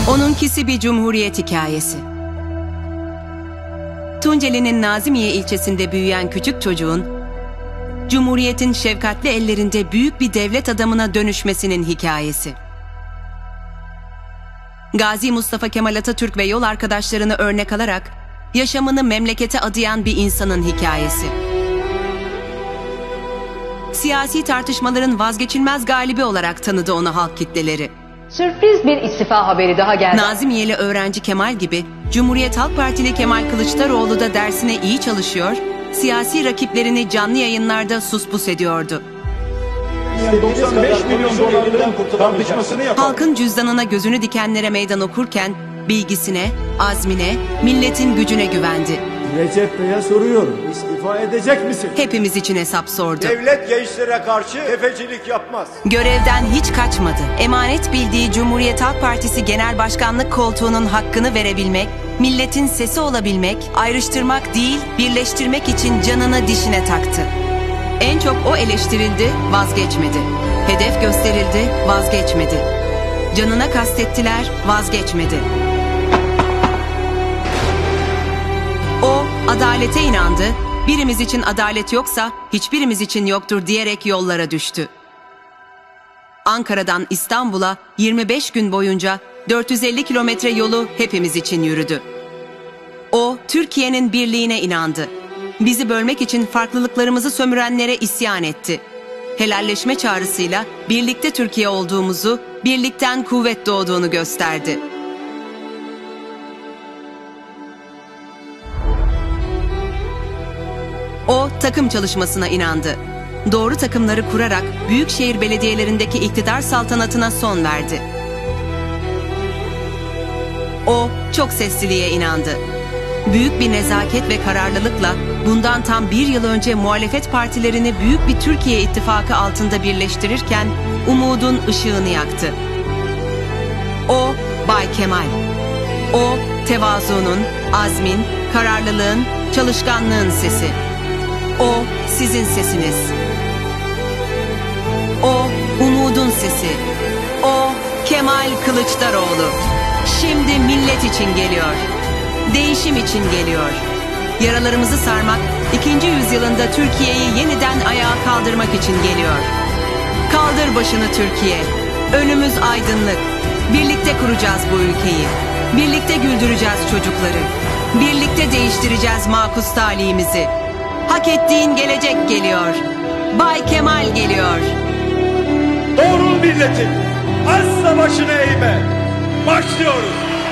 Onunkisi bir cumhuriyet hikayesi. Tunceli'nin Nazimiye ilçesinde büyüyen küçük çocuğun, Cumhuriyet'in şefkatli ellerinde büyük bir devlet adamına dönüşmesinin hikayesi. Gazi Mustafa Kemal Atatürk ve yol arkadaşlarını örnek alarak yaşamını memlekete adayan bir insanın hikayesi. Siyasi tartışmaların vazgeçilmez galibi olarak tanıdı onu halk kitleleri. Sürpriz bir istifa haberi daha geldi. Nazimiyeli öğrenci Kemal gibi Cumhuriyet Halk Partili Kemal Kılıçdaroğlu da dersine iyi çalışıyor, siyasi rakiplerini canlı yayınlarda suspus ediyordu. 95 milyon dolarların tartışmasını yapalım. Halkın cüzdanına gözünü dikenlere meydan okurken bilgisine, azmine, milletin gücüne güvendi. Recep Bey'e soruyorum, istifa edecek misin? Hepimiz için hesap sordu. Devlet gençlere karşı tefecilik yapmaz. Görevden hiç kaçmadı. Emanet bildiği Cumhuriyet Halk Partisi Genel Başkanlık koltuğunun hakkını verebilmek, milletin sesi olabilmek, ayrıştırmak değil, birleştirmek için canını dişine taktı. En çok o eleştirildi, vazgeçmedi. Hedef gösterildi, vazgeçmedi. Canına kastettiler, vazgeçmedi. O, adalete inandı, birimiz için adalet yoksa hiçbirimiz için yoktur diyerek yollara düştü. Ankara'dan İstanbul'a 25 gün boyunca 450 kilometre yolu hepimiz için yürüdü. O, Türkiye'nin birliğine inandı. Bizi bölmek için farklılıklarımızı sömürenlere isyan etti. Helalleşme çağrısıyla birlikte Türkiye olduğumuzu, birlikten kuvvet doğduğunu gösterdi. O, takım çalışmasına inandı. Doğru takımları kurarak büyükşehir belediyelerindeki iktidar saltanatına son verdi. O, çok sesliliğe inandı. Büyük bir nezaket ve kararlılıkla bundan tam bir yıl önce muhalefet partilerini büyük bir Türkiye ittifakı altında birleştirirken umudun ışığını yaktı. O, Bay Kemal. O, tevazunun, azmin, kararlılığın, çalışkanlığın sesi. O, sizin sesiniz. O, umudun sesi. O, Kemal Kılıçdaroğlu. Şimdi millet için geliyor. Değişim için geliyor. Yaralarımızı sarmak, 2. yüzyılında Türkiye'yi yeniden ayağa kaldırmak için geliyor. Kaldır başını Türkiye. Önümüz aydınlık. Birlikte kuracağız bu ülkeyi. Birlikte güldüreceğiz çocukları. Birlikte değiştireceğiz makus talihimizi. Hak ettiğin gelecek geliyor. Bay Kemal geliyor. Doğrul milletim. Asla başını eğme. Başlıyoruz.